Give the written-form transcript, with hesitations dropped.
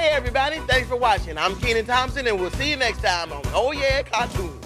Hey, everybody. Thanks for watching. I'm Kenan Thompson, and we'll see you next time on Oh Yeah Cartoon.